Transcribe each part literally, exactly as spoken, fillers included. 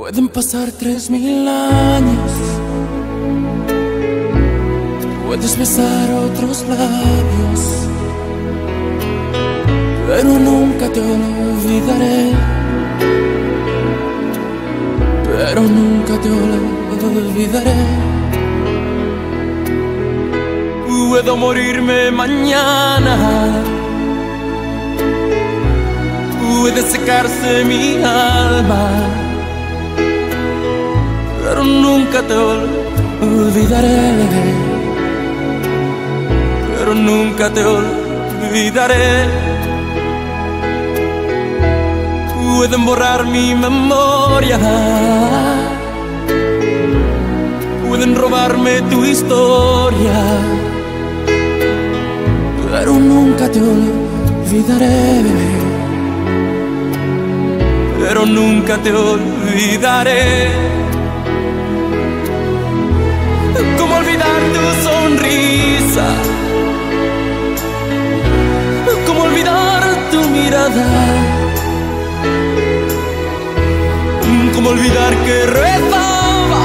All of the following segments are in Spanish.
Pueden pasar tres mil años, puedes besar otros labios, pero nunca te olvidaré, pero nunca te olvidaré. Puedo morirme mañana, puede secarse mi alma, pero nunca te olvidaré, pero nunca te olvidaré. Pueden borrar mi memoria, pueden robarme tu historia, pero nunca te olvidaré, pero nunca te olvidaré. ¿Cómo olvidar tu sonrisa? ¿Cómo olvidar tu mirada? ¿Cómo olvidar que rezaba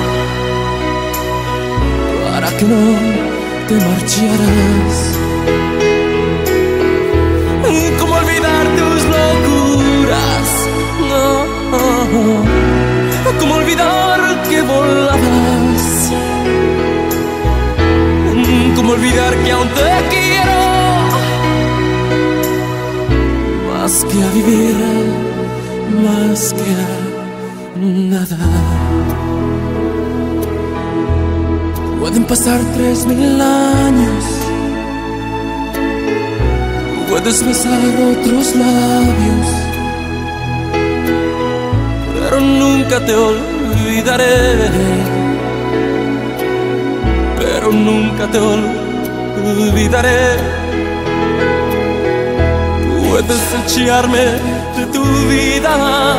para que no te marcharas? ¿Cómo olvidar tus locuras? No. ¿Cómo olvidar que volabas? ¿Cómo olvidar que aún te quiero más que a vivir, más que a nada? Pueden pasar tres mil años, puedes besar otros labios, pero nunca te olvidaré, pero nunca te olvidaré. Puedes echarme de tu vida,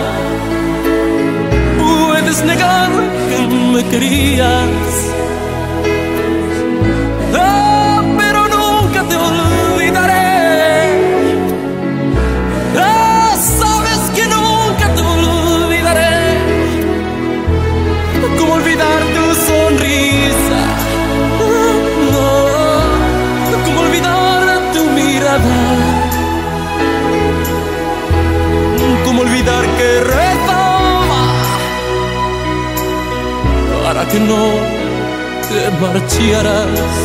puedes negar que me querías, ah, pero nunca te olvidaré. Ah, sabes que nunca te olvidaré. ¿Cómo olvidar tu sonrisa? No. ¿Cómo olvidar tu mirada? ¿Cómo olvidar que rezaba para que no te marcharas?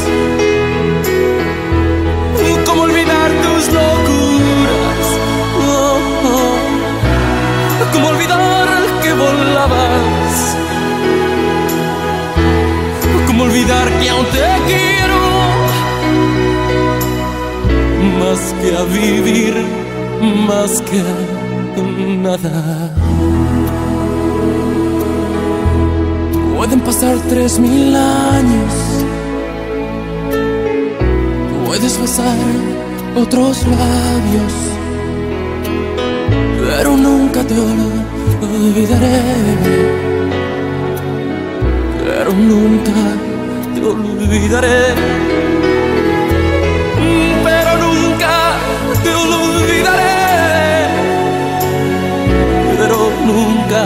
¿Cómo olvidar tus locuras? Oh, oh. ¿Cómo olvidar que volabas? ¿Cómo olvidar que aún te quiero más que a vivir, más que a nada? Pueden pasar tres mil años, puedes besar otros labios, pero nunca te olvidaré, pero nunca te olvidaré, pero nunca te olvidaré, pero nunca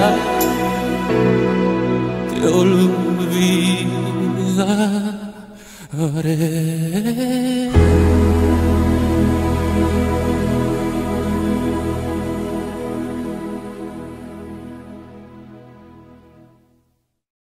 te olvidaré.